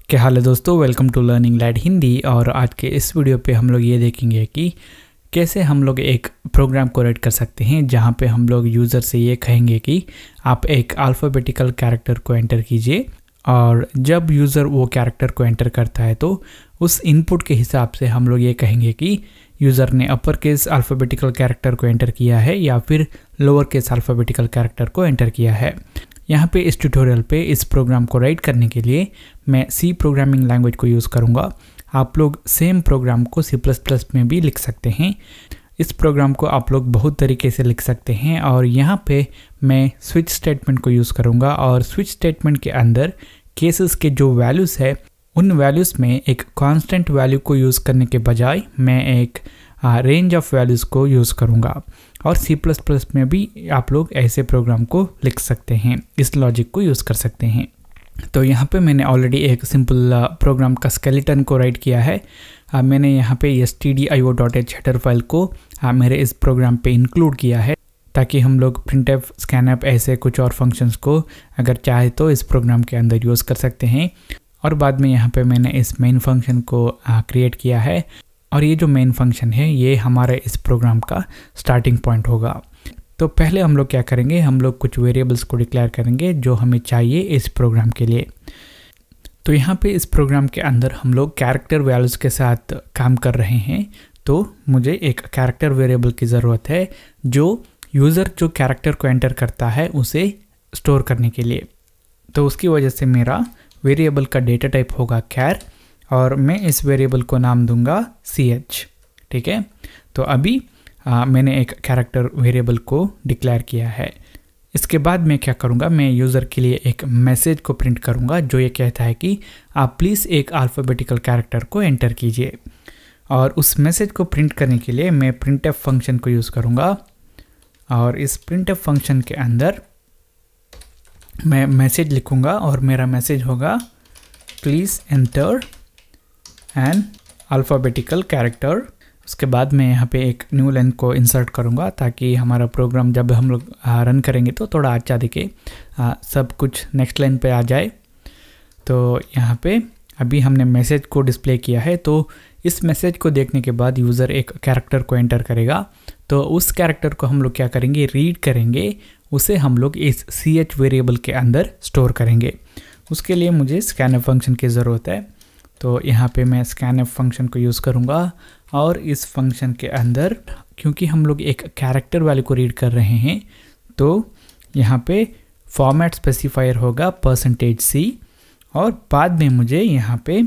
क्या हाल है दोस्तों, welcome to learning lad Hindi. और आज के इस वीडियो पे हम लोग ये देखेंगे कि कैसे हम लोग एक प्रोग्राम को राइट कर सकते हैं जहाँ पे हम लोग यूज़र से ये कहेंगे कि आप एक अल्फ़ाबेटिकल कैरेक्टर को एंटर कीजिए, और जब यूज़र वो कैरेक्टर को एंटर करता है तो उस इनपुट के हिसाब से हम लोग ये कहेंगे कि यूज़र ने अपर केस अल्फ़ाबेटिकल कैरेक्टर को एंटर किया है या फिर लोअर केस अल्फ़ाबेटिकल कैरेक्टर को एंटर किया है। यहाँ पे इस ट्यूटोरियल पे इस प्रोग्राम को राइट करने के लिए मैं सी प्रोग्रामिंग लैंग्वेज को यूज़ करूँगा। आप लोग सेम प्रोग्राम को C++ में भी लिख सकते हैं। इस प्रोग्राम को आप लोग बहुत तरीके से लिख सकते हैं, और यहाँ पे मैं स्विच स्टेटमेंट को यूज़ करूँगा। और स्विच स्टेटमेंट के अंदर केसेस के जो वैल्यूज़ है उन वैल्यूज़ में एक कांस्टेंट वैल्यू को यूज़ करने के बजाय मैं एक रेंज ऑफ वैल्यूज़ को यूज़ करूँगा। और C++ में भी आप लोग ऐसे प्रोग्राम को लिख सकते हैं, इस लॉजिक को यूज़ कर सकते हैं। तो यहाँ पे मैंने ऑलरेडी एक सिंपल प्रोग्राम का स्केलेटन को राइट किया है। मैंने यहाँ पे stdio.h हेडर फाइल को मेरे इस प्रोग्राम पे इंक्लूड किया है, ताकि हम लोग printf, scanf ऐसे कुछ और फंक्शंस को अगर चाहे तो इस प्रोग्राम के अंदर यूज़ कर सकते हैं। और बाद में यहाँ पे मैंने इस मेन फंक्शन को क्रिएट किया है, और ये जो मेन फंक्शन है ये हमारे इस प्रोग्राम का स्टार्टिंग पॉइंट होगा। तो पहले हम लोग क्या करेंगे, हम लोग कुछ वेरिएबल्स को डिक्लेयर करेंगे जो हमें चाहिए इस प्रोग्राम के लिए। तो यहाँ पे इस प्रोग्राम के अंदर हम लोग कैरेक्टर वैल्यूज़ के साथ काम कर रहे हैं। तो मुझे एक कैरेक्टर वेरिएबल की ज़रूरत है जो यूज़र जो कैरेक्टर को एंटर करता है उसे स्टोर करने के लिए। तो उसकी वजह से मेरा वेरिएबल का डेटा टाइप होगा कैर, और मैं इस वेरिएबल को नाम दूंगा ch। ठीक है, तो अभी मैंने एक कैरेक्टर वेरिएबल को डिक्लेयर किया है। इसके बाद मैं क्या करूँगा, मैं यूज़र के लिए एक मैसेज को प्रिंट करूँगा जो ये कहता है कि आप प्लीज़ एक अल्फ़ाबेटिकल कैरेक्टर को एंटर कीजिए। और उस मैसेज को प्रिंट करने के लिए मैं printf फंक्शन को यूज़ करूँगा, और इस printf फंक्शन के अंदर मैं मैसेज लिखूँगा और मेरा मैसेज होगा please enter an alphabetical character. उसके बाद मैं यहाँ पे एक न्यू लाइन को इंसर्ट करूँगा ताकि हमारा प्रोग्राम जब हम लोग रन करेंगे तो थोड़ा अच्छा दिखे, सब कुछ नेक्स्ट लाइन पे आ जाए। तो यहाँ पे अभी हमने मैसेज को डिस्प्ले किया है, तो इस मैसेज को देखने के बाद यूज़र एक कैरेक्टर को एंटर करेगा। तो उस कैरेक्टर को हम लोग क्या करेंगे, रीड करेंगे, उसे हम लोग इस ch वेरिएबल के अंदर स्टोर करेंगे। उसके लिए मुझे scanf फंक्शन की ज़रूरत है। तो यहाँ पे मैं scanf फंक्शन को यूज़ करूँगा, और इस फंक्शन के अंदर क्योंकि हम लोग एक कैरेक्टर वैल्यू को रीड कर रहे हैं तो यहाँ पे फॉर्मेट स्पेसिफायर होगा %c, और बाद में मुझे यहाँ पे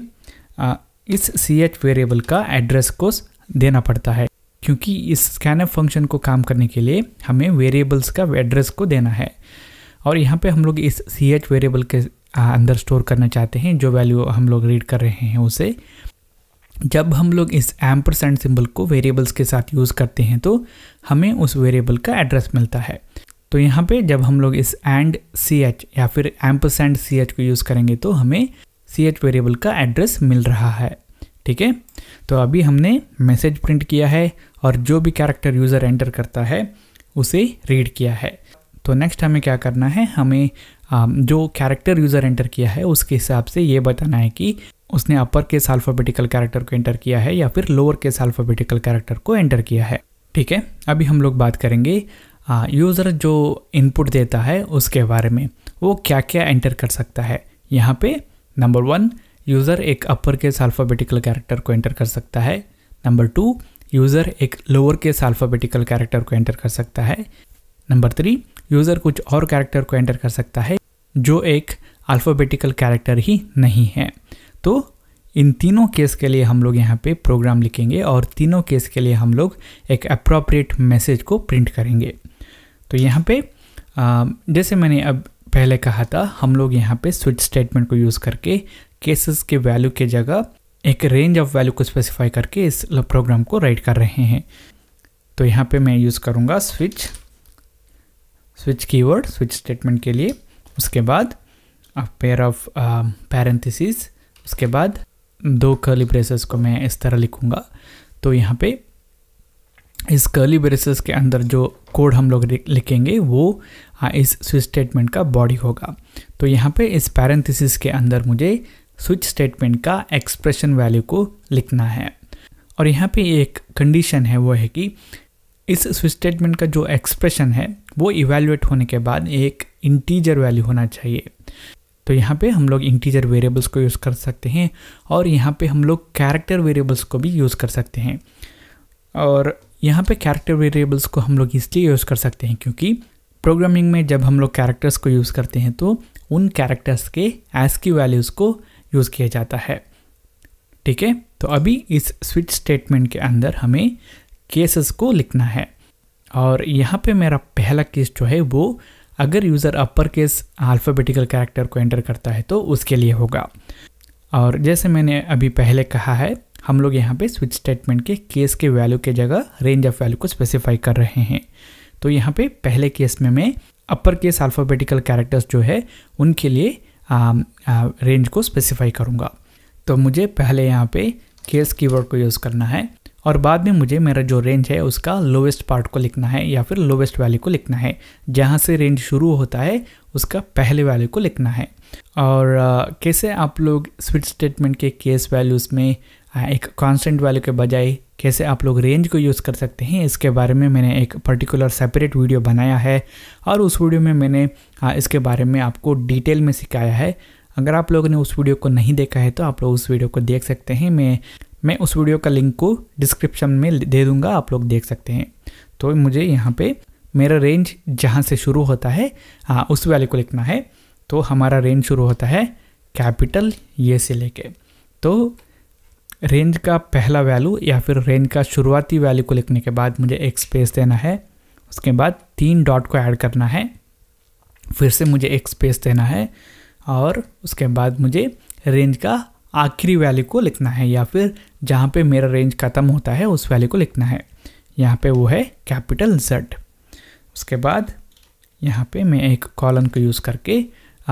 इस ch वेरिएबल का एड्रेस को देना पड़ता है, क्योंकि इस scanf फंक्शन को काम करने के लिए हमें वेरिएबल्स का एड्रेस को देना है। और यहाँ पे हम लोग इस ch वेरिएबल के अंदर स्टोर करना चाहते हैं जो वैल्यू हम लोग रीड कर रहे हैं उसे। जब हम लोग इस एम्परसैंड सिंबल को वेरिएबल्स के साथ यूज़ करते हैं तो हमें उस वेरिएबल का एड्रेस मिलता है। तो यहाँ पे जब हम लोग इस एंड ch या फिर एम्परसैंड ch को यूज़ करेंगे तो हमें ch वेरिएबल का एड्रेस मिल रहा है। ठीक है, तो अभी हमने मैसेज प्रिंट किया है और जो भी कैरेक्टर यूज़र एंटर करता है उसे रीड किया है। तो नेक्स्ट हमें क्या करना है, हमें जो कैरेक्टर यूज़र एंटर किया है उसके हिसाब से ये बताना है कि उसने अपर केस अल्फ़ाबेटिकल कैरेक्टर को एंटर किया है या फिर लोअर केस अल्फ़ाबेटिकल कैरेक्टर को एंटर किया है। ठीक है, अभी हम लोग बात करेंगे यूज़र जो इनपुट देता है उसके बारे में, वो क्या क्या एंटर कर सकता है। यहाँ पे नंबर 1, यूज़र एक अपर केस अल्फ़ाबेटिकल कैरेक्टर को एंटर कर सकता है। नंबर 2, यूज़र एक लोअर केस अल्फ़ाबेटिकल कैरेक्टर को एंटर कर सकता है। नंबर 3, यूज़र कुछ और कैरेक्टर को एंटर कर सकता है जो एक अल्फ़ाबेटिकल कैरेक्टर ही नहीं है। तो इन तीनों केस के लिए हम लोग यहाँ पे प्रोग्राम लिखेंगे, और तीनों केस के लिए हम लोग एक अप्रोप्रिएट मैसेज को प्रिंट करेंगे। तो यहाँ पे जैसे मैंने अब पहले कहा था, हम लोग यहाँ पे स्विच स्टेटमेंट को यूज़ करके केसेस के वैल्यू के जगह एक रेंज ऑफ वैल्यू को स्पेसिफाई करके इस प्रोग्राम को राइट कर रहे हैं। तो यहाँ पे मैं यूज़ करूँगा स्विच कीवर्ड स्विच स्टेटमेंट के लिए। उसके बाद पेयर ऑफ पैरेंथेसिस, उसके बाद 2 कर्ली ब्रेसेस को मैं इस तरह लिखूँगा। तो यहाँ पे इस कर्ली ब्रेसेस के अंदर जो कोड हम लोग लिखेंगे वो इस स्विच स्टेटमेंट का बॉडी होगा। तो यहाँ पे इस पैरेंथेसिस के अंदर मुझे स्विच स्टेटमेंट का एक्सप्रेशन वैल्यू को लिखना है। और यहाँ पे एक कंडीशन है, वो है कि इस स्विच स्टेटमेंट का जो एक्सप्रेशन है वो इवैल्यूएट होने के बाद एक इंटीजर वैल्यू होना चाहिए। तो यहाँ पे हम लोग इंटीजर वेरिएबल्स को यूज़ कर सकते हैं और यहाँ पे हम लोग कैरेक्टर वेरिएबल्स को भी यूज़ कर सकते हैं। और यहाँ पे कैरेक्टर वेरिएबल्स को हम लोग इसलिए यूज़ कर सकते हैं क्योंकि प्रोग्रामिंग में जब हम लोग कैरेक्टर्स को यूज़ करते हैं तो उन कैरेक्टर्स के ASCII वैल्यूज़ को यूज़ किया जाता है। ठीक है, तो अभी इस स्विच स्टेटमेंट के अंदर हमें केसेस को लिखना है। और यहाँ पे मेरा पहला केस जो है वो अगर user upper case alphabetical character को एंटर करता है तो उसके लिए होगा। और जैसे मैंने अभी पहले कहा है, हम लोग यहाँ पे स्विच स्टेटमेंट के केस के वैल्यू के जगह रेंज ऑफ वैल्यू को स्पेसिफाई कर रहे हैं। तो यहाँ पे पहले केस में मैं अपर केस अल्फ़ाबेटिकल कैरेक्टर्स जो है उनके लिए रेंज को स्पेसिफाई करूँगा। तो मुझे पहले यहाँ पे केस कीवर्ड को यूज़ करना है और बाद में मुझे मेरा जो रेंज है उसका लोवेस्ट पार्ट को लिखना है या फिर लोवेस्ट वैल्यू को लिखना है। जहाँ से रेंज शुरू होता है उसका पहले वैल्यू को लिखना है। और कैसे आप लोग स्विच स्टेटमेंट के केस वैल्यूज़ में एक कांस्टेंट वैल्यू के बजाय कैसे आप लोग रेंज को यूज़ कर सकते हैं, इसके बारे में मैंने एक पर्टिकुलर सेपरेट वीडियो बनाया है और उस वीडियो में मैंने इसके बारे में आपको डिटेल में सिखाया है। अगर आप लोगों ने उस वीडियो को नहीं देखा है तो आप लोग उस वीडियो को देख सकते हैं। मैं उस वीडियो का लिंक को डिस्क्रिप्शन में दे दूंगा, आप लोग देख सकते हैं। तो मुझे यहाँ पे मेरा रेंज जहाँ से शुरू होता है उस वैल्यू को लिखना है। तो हमारा रेंज शुरू होता है कैपिटल ये से लेके। तो रेंज का पहला वैल्यू या फिर रेंज का शुरुआती वैल्यू को लिखने के बाद मुझे एक स्पेस देना है, उसके बाद 3 डॉट को ऐड करना है, फिर से मुझे एक स्पेस देना है और उसके बाद मुझे रेंज का आखिरी वैल्यू को लिखना है या फिर जहाँ पे मेरा रेंज ख़त्म होता है उस वैल्यू को लिखना है। यहाँ पे वो है कैपिटल Z। उसके बाद यहाँ पे मैं एक कॉलन को यूज़ करके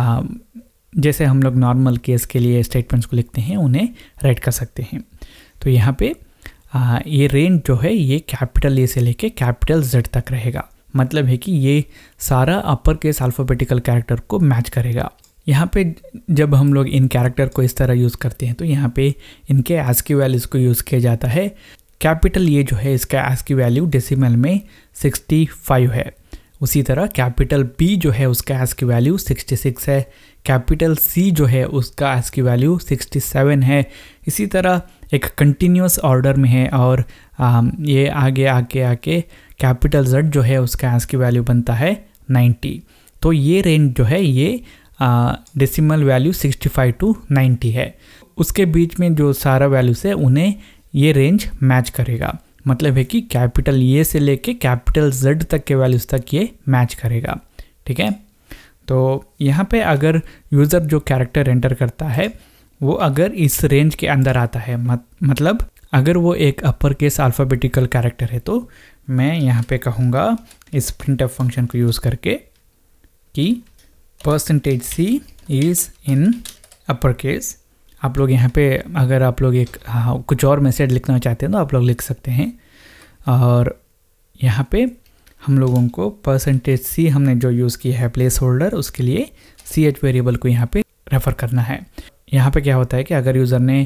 जैसे हम लोग नॉर्मल केस के लिए स्टेटमेंट्स को लिखते हैं उन्हें राइट कर सकते हैं। तो यहाँ पे ये रेंज जो है ये कैपिटल ए से लेके कैपिटल Z तक रहेगा। मतलब है कि ये सारा अपर केस अल्फ़ाबेटिकल कैरेक्टर को मैच करेगा। यहाँ पे जब हम लोग इन कैरेक्टर को इस तरह यूज़ करते हैं तो यहाँ पे इनके ASCII वैल्यूज़ को यूज़ किया जाता है। कैपिटल ये जो है इसका ASCII वैल्यू डेसिमल में 65 है। उसी तरह कैपिटल B जो है उसका ASCII वैल्यू 66 है। कैपिटल C जो है उसका ASCII वैल्यू 67 है। इसी तरह एक कंटिन्यूस ऑर्डर में है और ये आगे आके कैपिटल Z जो है उसका ASCII वैल्यू बनता है 90। तो ये रेंज जो है ये डेसिमल वैल्यू 65 to 90 है। उसके बीच में जो सारा वैल्यूज़ है उन्हें ये रेंज मैच करेगा। मतलब है कि कैपिटल ए से लेके कैपिटल Z तक के वैल्यूज़ तक ये मैच करेगा। ठीक है, तो यहाँ पे अगर यूज़र जो कैरेक्टर एंटर करता है वो अगर इस रेंज के अंदर आता है, मतलब अगर वो एक अपर केस अल्फ़ाबेटिकल कैरेक्टर है, तो मैं यहाँ पे कहूँगा इस printf फंक्शन को यूज़ करके कि %C is in upper case. आप लोग यहाँ पे अगर आप लोग एक कुछ और मैसेज लिखना चाहते हैं तो आप लोग लिख सकते हैं। और यहाँ पे हम लोगों को %C हमने जो यूज़ किया है प्लेस होल्डर, उसके लिए ch वेरिएबल को यहाँ पे रेफ़र करना है। यहाँ पे क्या होता है कि अगर यूज़र ने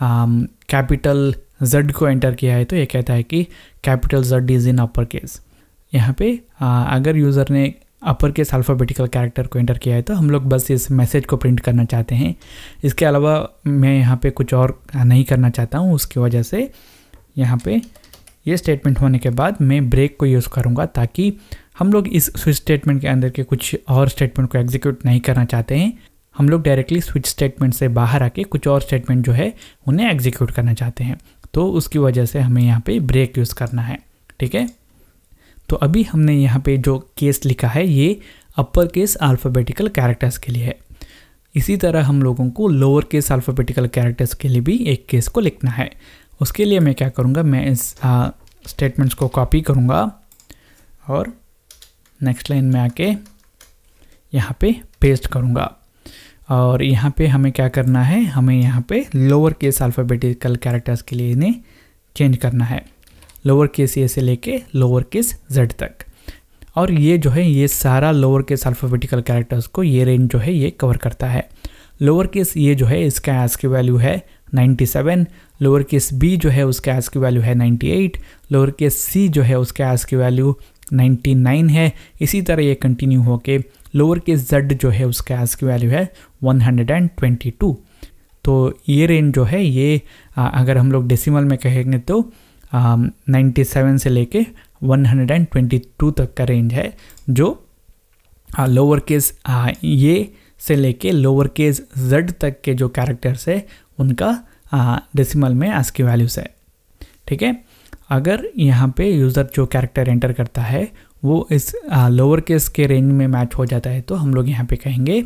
कैपिटल Z को एंटर किया है तो ये कहता है कि capital Z is in upper case. यहाँ पे अगर यूज़र ने अपर केस अल्फ़ाबेटिकल कैरेक्टर को एंटर किया है तो हम लोग बस इस मैसेज को प्रिंट करना चाहते हैं। इसके अलावा मैं यहाँ पे कुछ और नहीं करना चाहता हूँ, उसकी वजह से यहाँ पे ये स्टेटमेंट होने के बाद मैं ब्रेक को यूज़ करूँगा ताकि हम लोग इस स्विच स्टेटमेंट के अंदर के कुछ और स्टेटमेंट को एग्जीक्यूट नहीं करना चाहते हैं। हम लोग डायरेक्टली स्विच स्टेटमेंट से बाहर आके कुछ और स्टेटमेंट जो है उन्हें एग्जीक्यूट करना चाहते हैं, तो उसकी वजह से हमें यहाँ पे ब्रेक यूज़ करना है। ठीक है, तो अभी हमने यहाँ पे जो केस लिखा है ये अपर केस अल्फ़ाबेटिकल कैरेक्टर्स के लिए है। इसी तरह हम लोगों को लोअर केस अल्फ़ाबेटिकल कैरेक्टर्स के लिए भी एक केस को लिखना है। उसके लिए मैं क्या करूँगा, मैं इस स्टेटमेंट्स को कॉपी करूँगा और नेक्स्ट लाइन में आके यहाँ पे पेस्ट करूँगा। और यहाँ पे हमें क्या करना है, हमें यहाँ पे लोअर केस अल्फ़ाबेटिकल कैरेक्टर्स के लिए इन्हें चेंज करना है, लोअर केस ए से लेके लोअर केस Z तक। और ये जो है ये सारा लोअर केस अल्फ़ाबेटिकल कैरेक्टर्स को ये रेंज जो है ये कवर करता है। लोअर केस ये जो है इसका एज की वैल्यू है 97, लोअर केस बी जो है उसका एज की वैल्यू है 98, लोअर केस सी जो है उसका एज की वैल्यू 99 है। इसी तरह ये कंटिन्यू होके लोअर केस जेड जो है उसका एज की वैल्यू है 122। तो ये रेंज जो है ये अगर हम लोग डेसिमल में कहेंगे तो 97 से लेके 122 तक का रेंज है, जो लोअर केस ये से लेके लोअर केस जेड तक के जो कैरेक्टर्स है उनका डेसिमल में ASCII वैल्यूज है। ठीक है, अगर यहाँ पे यूज़र जो कैरेक्टर एंटर करता है वो इस लोअर केस के रेंज में मैच हो जाता है तो हम लोग यहाँ पे कहेंगे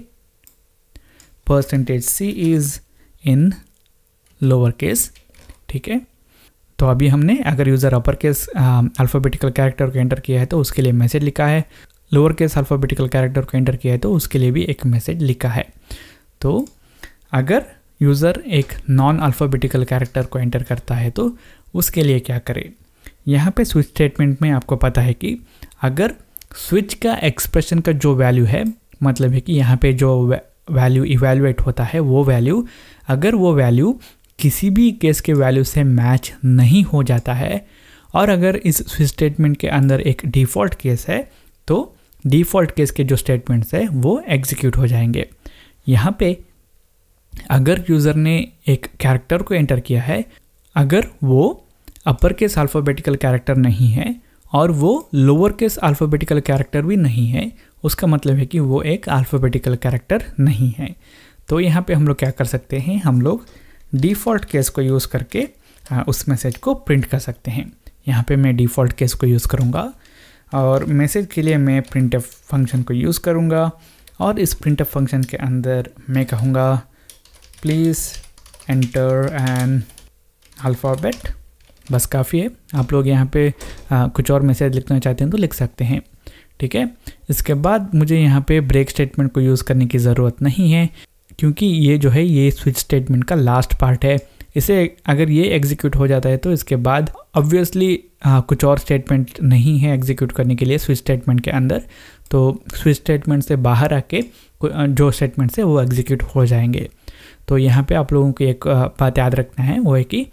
%C is in lower case. ठीक है, तो अभी हमने अगर user upper case alphabetical character को एंटर किया है तो उसके लिए मैसेज लिखा है, लोअर केस अल्फ़ाबेटिकल कैरेक्टर को एंटर किया है तो उसके लिए भी एक मैसेज लिखा है। तो अगर यूज़र एक नॉन अल्फ़ाबेटिकल कैरेक्टर को एंटर करता है तो उसके लिए क्या करें। यहाँ पे स्विच स्टेटमेंट में आपको पता है कि अगर स्विच का एक्सप्रेशन का जो वैल्यू है, मतलब है कि यहाँ पे जो वैल्यू इवैल्यूएट होता है वो वैल्यू, अगर वो वैल्यू किसी भी केस के वैल्यू से मैच नहीं हो जाता है और अगर इस स्विच स्टेटमेंट के अंदर एक डिफ़ॉल्ट केस है तो डिफ़ॉल्ट केस के जो स्टेटमेंट्स है वो एग्जीक्यूट हो जाएंगे। यहाँ पे अगर यूज़र ने एक कैरेक्टर को एंटर किया है, अगर वो अपर केस अल्फ़ाबेटिकल कैरेक्टर नहीं है और वो लोअर केस अल्फ़ाबेटिकल कैरेक्टर भी नहीं है, उसका मतलब है कि वो एक अल्फ़ाबेटिकल कैरेक्टर नहीं है। तो यहाँ पे हम लोग क्या कर सकते हैं, हम लोग डिफ़ॉल्ट केस को यूज़ करके उस मैसेज को प्रिंट कर सकते हैं। यहाँ पे मैं डिफ़ॉल्ट केस को यूज़ करूँगा और मैसेज के लिए मैं printf फंक्शन को यूज़ करूँगा और इस printf फंक्शन के अंदर मैं कहूँगा प्लीज़ एंटर एन अल्फ़ाबेट। बस काफ़ी है। आप लोग यहाँ पे कुछ और मैसेज लिखना चाहते हैं तो लिख सकते हैं। ठीक है, इसके बाद मुझे यहाँ पे ब्रेक स्टेटमेंट को यूज़ करने की ज़रूरत नहीं है क्योंकि ये जो है ये स्विच स्टेटमेंट का लास्ट पार्ट है। इसे अगर ये एग्जीक्यूट हो जाता है तो इसके बाद ऑब्वियसली कुछ और स्टेटमेंट नहीं है एग्जीक्यूट करने के लिए स्विच स्टेटमेंट के अंदर, तो स्विच स्टेटमेंट से बाहर आके जो स्टेटमेंट्स है वो एग्जीक्यूट हो जाएंगे। तो यहाँ पे आप लोगों को एक बात याद रखना है, वो है कि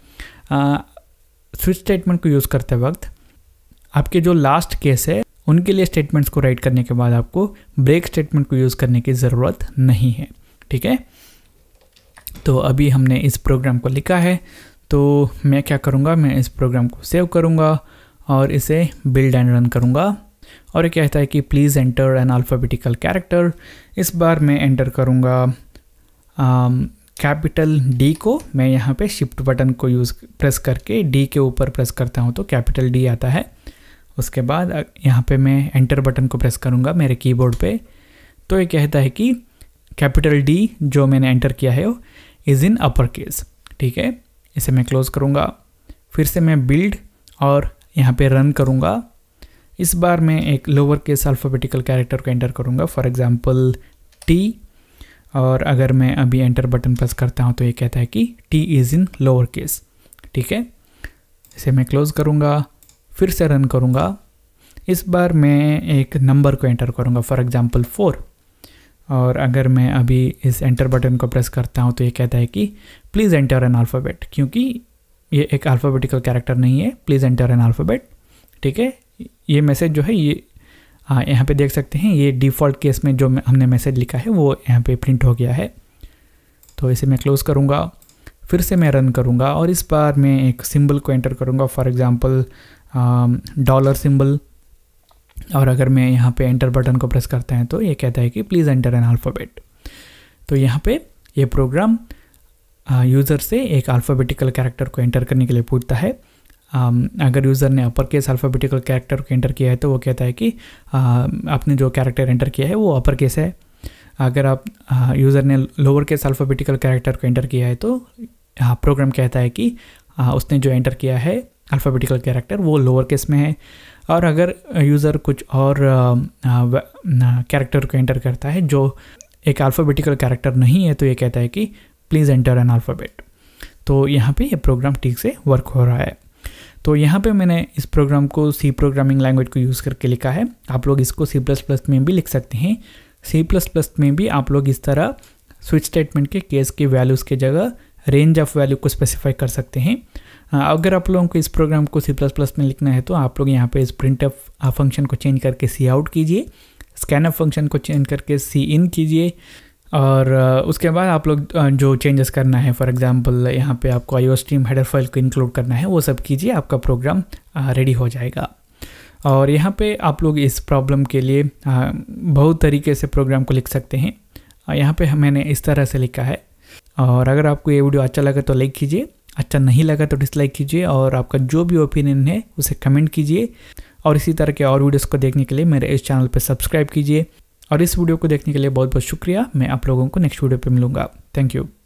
स्विच स्टेटमेंट को यूज़ करते वक्त आपके जो लास्ट केस है उनके लिए स्टेटमेंट्स को राइट करने के बाद आपको ब्रेक स्टेटमेंट को यूज़ करने की ज़रूरत नहीं है। ठीक है, तो अभी हमने इस प्रोग्राम को लिखा है, तो मैं क्या करूँगा, मैं इस प्रोग्राम को सेव करूँगा और इसे बिल्ड एंड रन करूँगा। और ये कहता है कि please enter an alphabetical character. इस बार मैं एंटर करूँगा कैपिटल डी को। मैं यहाँ पे शिफ्ट बटन को प्रेस करके डी के ऊपर प्रेस करता हूँ तो कैपिटल डी आता है। उसके बाद यहाँ पे मैं एंटर बटन को प्रेस करूँगा मेरे कीबोर्ड पे, तो ये कहता है कि कैपिटल डी जो मैंने एंटर किया है वो इज़ इन अपर केस। ठीक है, इसे मैं क्लोज़ करूँगा, फिर से मैं बिल्ड और यहाँ पे रन करूँगा। इस बार मैं एक लोअर केस अल्फ़ाबेटिकल कैरेक्टर को एंटर करूँगा, फॉर एग्जांपल टी, और अगर मैं अभी एंटर बटन प्रेस करता हूँ तो ये कहता है कि T is in lower case. ठीक है, इसे मैं क्लोज़ करूँगा, फिर से रन करूँगा। इस बार मैं एक नंबर को एंटर करूँगा, फॉर एग्जांपल 4, और अगर मैं अभी इस एंटर बटन को प्रेस करता हूँ तो ये कहता है कि प्लीज़ एंटर एन अल्फ़ाबेट, क्योंकि ये एक अल्फ़ाबेटिकल कैरेक्टर नहीं है, प्लीज़ एंटर एन अल्फ़ाबेट। ठीक है, ये मैसेज जो है ये यहाँ पे देख सकते हैं, ये डिफ़ॉल्ट केस में जो हमने मैसेज लिखा है वो यहाँ पे प्रिंट हो गया है। तो इसे मैं क्लोज़ करूँगा, फिर से मैं रन करूँगा और इस बार मैं एक सिंबल को एंटर करूँगा, फॉर एग्जांपल डॉलर सिंबल, और अगर मैं यहाँ पे एंटर बटन को प्रेस करता है तो ये कहता है कि प्लीज़ एंटर एन अल्फ़ाबेट। तो यहाँ पे ये प्रोग्राम यूज़र से एक अल्फ़ाबेटिकल कैरेक्टर को एंटर करने के लिए पूछता है। अगर यूज़र ने अपर केस अल्फ़ाबेटिकल कैरेक्टर को एंटर किया है तो वो कहता है कि आपने जो कैरेक्टर एंटर किया है वो अपर केस है। अगर आप यूज़र ने लोअर केस अल्फ़ाबेटिकल कैरेक्टर को एंटर किया है तो प्रोग्राम कहता है कि उसने जो एंटर किया है अल्फ़ाबेटिकल कैरेक्टर वो लोअर केस में है। और अगर यूज़र कुछ और कैरेक्टर को एंटर करता है जो एक अल्फ़ाबेटिकल कैरेक्टर नहीं है तो ये कहता है कि प्लीज़ एंटर एन अल्फ़ाबेट। तो यहाँ पे ये प्रोग्राम ठीक से वर्क हो रहा है। तो यहाँ पे मैंने इस प्रोग्राम को सी प्रोग्रामिंग लैंग्वेज को यूज़ करके लिखा है। आप लोग इसको C++ में भी लिख सकते हैं। C++ में भी आप लोग इस तरह स्विच स्टेटमेंट के केस की वैल्यूज़ की जगह रेंज ऑफ वैल्यू को स्पेसिफाई कर सकते हैं। अगर आप लोगों को इस प्रोग्राम को C++ में लिखना है तो आप लोग यहाँ पे इस printf फंक्शन को चेंज करके cout कीजिए, scanf फंक्शन को चेंज करके cin कीजिए, और उसके बाद आप लोग जो चेंजेस करना है, फॉर एग्जांपल यहाँ पे आपको IOStream हेडर फाइल को इंक्लूड करना है, वो सब कीजिए, आपका प्रोग्राम रेडी हो जाएगा। और यहाँ पे आप लोग इस प्रॉब्लम के लिए बहुत तरीके से प्रोग्राम को लिख सकते हैं। यहाँ पे मैंने इस तरह से लिखा है। और अगर आपको ये वीडियो अच्छा लगा तो लाइक कीजिए, अच्छा नहीं लगा तो डिसलाइक कीजिए, और आपका जो भी ओपिनियन है उसे कमेंट कीजिए। और इसी तरह के और वीडियोस को देखने के लिए मेरे इस चैनल पर सब्सक्राइब कीजिए। और इस वीडियो को देखने के लिए बहुत बहुत शुक्रिया। मैं आप लोगों को नेक्स्ट वीडियो पे मिलूंगा। Thank you.